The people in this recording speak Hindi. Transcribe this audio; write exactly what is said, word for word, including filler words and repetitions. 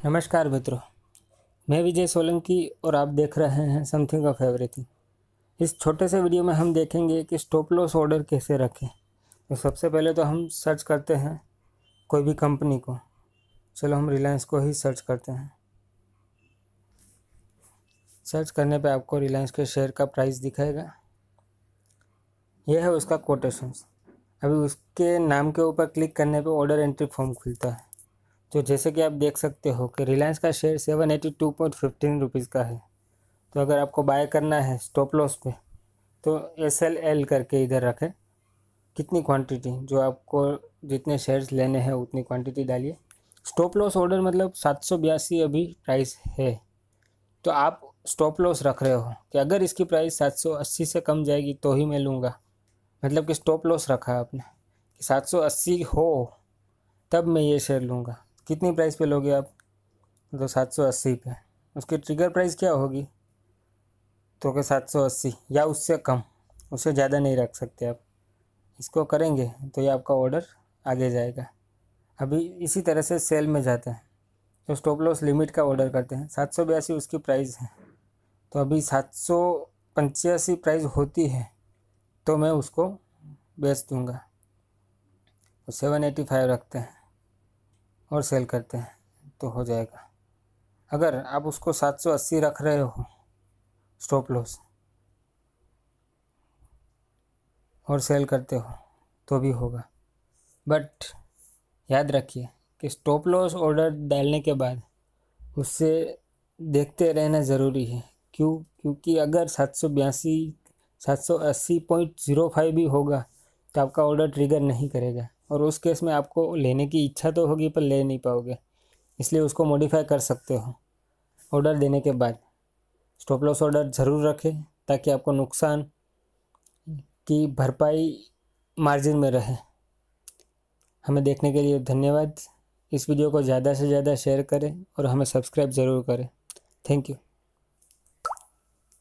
नमस्कार मित्रों, मैं विजय सोलंकी और आप देख रहे हैं समथिंग ऑफ एवरीथिंग। इस छोटे से वीडियो में हम देखेंगे कि स्टॉप लॉस ऑर्डर कैसे रखें। तो सबसे पहले तो हम सर्च करते हैं कोई भी कंपनी को। चलो हम रिलायंस को ही सर्च करते हैं। सर्च करने पे आपको रिलायंस के शेयर का प्राइस दिखाएगा। यह है उसका कोटेशंस। अभी उसके नाम के ऊपर क्लिक करने पे ऑर्डर एंट्री फॉर्म खुलता है। तो जैसे कि आप देख सकते हो कि रिलायंस का share seven eighty two point fifteen rupees का है। तो अगर आपको बाय करना है स्टॉप लॉस पे तो एस एल एल करके इधर रखें। कितनी क्वांटिटी, जो आपको जितने शेयर्स लेने हैं उतनी क्वांटिटी डालिए। स्टॉप लॉस ऑर्डर मतलब सात सौ बयासी अभी प्राइस है, तो आप स्टॉप लॉस रख रहे हो कि अगर इसकी प्राइस सात सौ अस्सी से कम जाएगी तो ही मैं लूँगा। मतलब कि स्टॉप लॉस रखा है आपने कि सात सौ अस्सी हो तब मैं ये शेयर लूँगा। कितनी प्राइस पे लोगे आप? तो सात सौ अस्सी पे। उसकी ट्रिगर प्राइस क्या होगी? तो कि सात सौ अस्सी या उससे कम, उससे ज़्यादा नहीं रख सकते आप। इसको करेंगे तो ये आपका ऑर्डर आगे जाएगा। अभी इसी तरह से सेल में जाते हैं तो स्टॉप लॉस लिमिट का ऑर्डर करते हैं। सात सौ बयासी उसकी प्राइस है, तो अभी सात सौ पंचासी प्राइस होती है तो मैं उसको बेच दूँगा। तो सेवन एटी फाइव रखते हैं और सेल करते हैं तो हो जाएगा। अगर आप उसको सात सौ अस्सी रख रहे हो स्टॉप लॉस और सेल करते हो तो भी होगा। बट याद रखिए कि स्टॉप लॉस ऑर्डर डालने के बाद उससे देखते रहना ज़रूरी है। क्यों? क्योंकि अगर सात सौ बयासी सात सौ अस्सी पॉइंट ज़ीरो फाइव भी होगा तो आपका ऑर्डर ट्रिगर नहीं करेगा, और उस केस में आपको लेने की इच्छा तो होगी पर ले नहीं पाओगे। इसलिए उसको मॉडिफाई कर सकते हो ऑर्डर देने के बाद। स्टॉप लॉस ऑर्डर ज़रूर रखें ताकि आपको नुकसान की भरपाई मार्जिन में रहे। हमें देखने के लिए धन्यवाद। इस वीडियो को ज़्यादा से ज़्यादा शेयर करें और हमें सब्सक्राइब ज़रूर करें। Thank you.